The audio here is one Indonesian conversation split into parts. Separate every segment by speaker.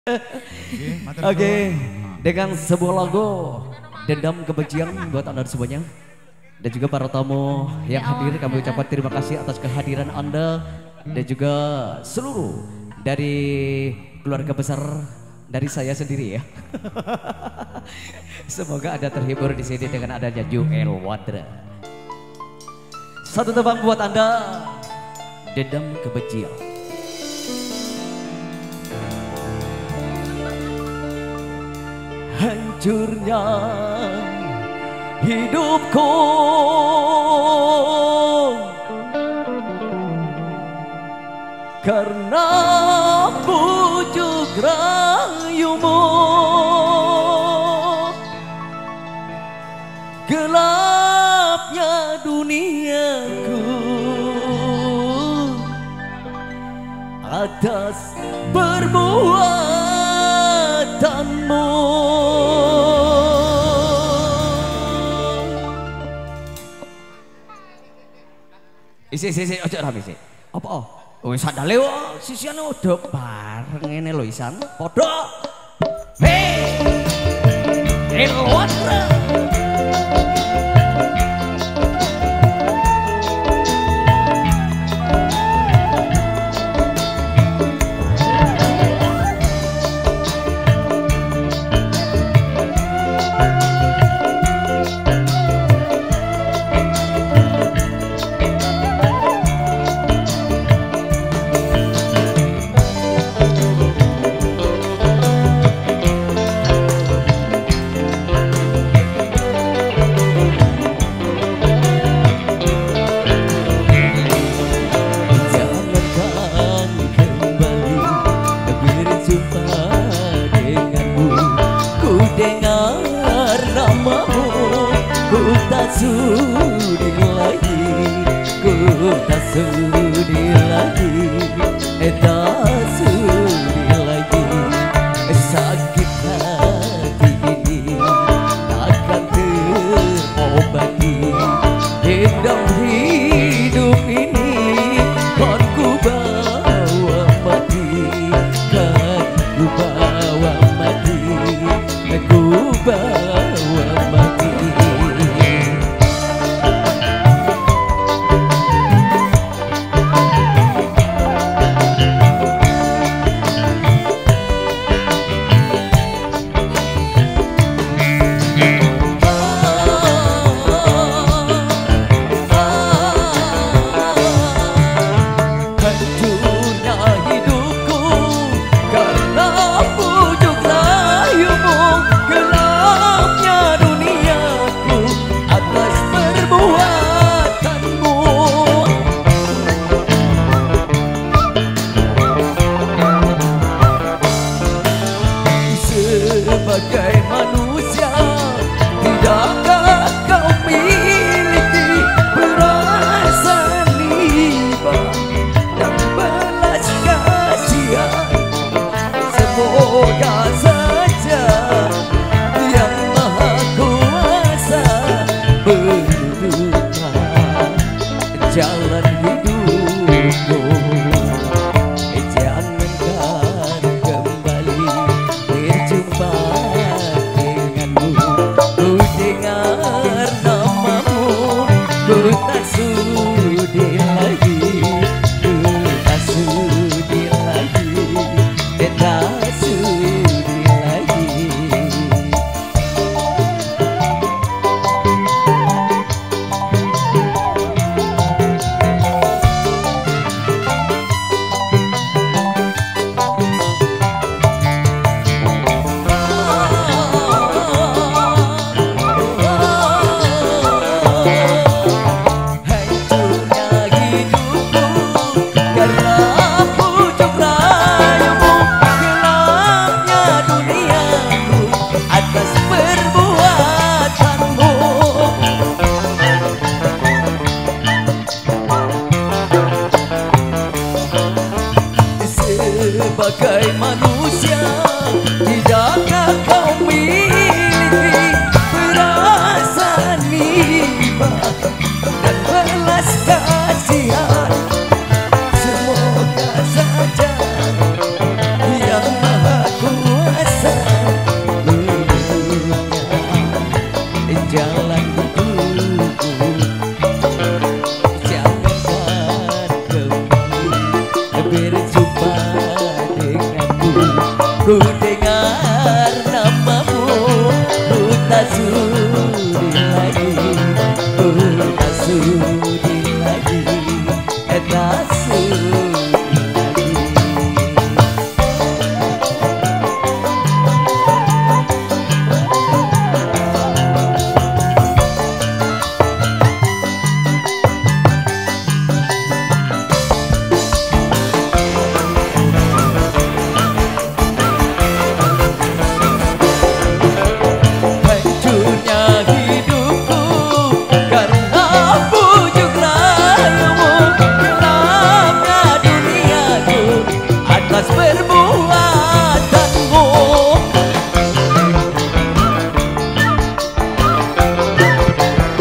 Speaker 1: Oke, dengan sebuah lagu Dendam Kebencian buat Anda semuanya. Dan juga para tamu yang hadir, kami ucapkan terima kasih atas kehadiran Anda. Dan juga seluruh dari keluarga besar dari saya sendiri ya. Semoga Anda terhibur di sini dengan adanya Joel Wadra. Satu tebang buat Anda, Dendam Kebencian. Hancurnya hidupku karena bujuk rayumu, gelapnya duniaku atas perbuatanmu. Isi, ojo rame sih. Apa? Oh, sandale wae sisiane udah bareng ngene lho Isan. Padha. Hei! Elwatra. Dengar namamu, ku tak sudi lagi, ku tak sudi lagi, tak sudi lagi. Sakit hati ini takkan terobati, dendam hidup ini kan ku bawa mati, kan ku bawa mati. Ku bawa mati. Hancurnya hidupku karena bujuk rayumu, gelapnya duniaku atas perbuatanmu. Sebagai manusia, tidakkah kau miliki perasaan iba dan belas kasihan? Semoga saja Yang Maha Kuasa menunjukkan jalan hidupmu. Jangankan kembali berjumpa denganmu, ku dengar namamu, ku tak sudi lagi, ku tak sudi lagi, tak sudi ku dengar namamu, ku tak sudi lagi, ku tak sudi lagi, tak sudi lagi.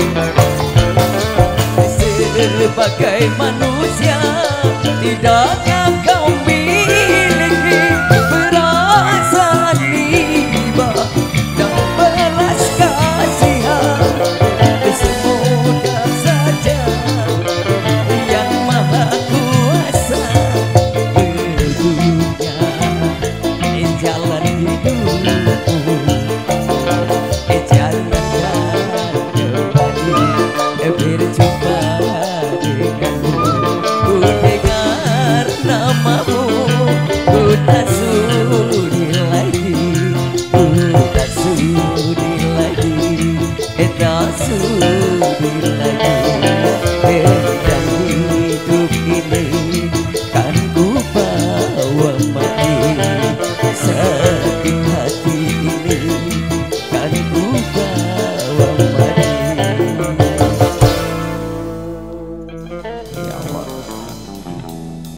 Speaker 1: Sebagai manusia tidak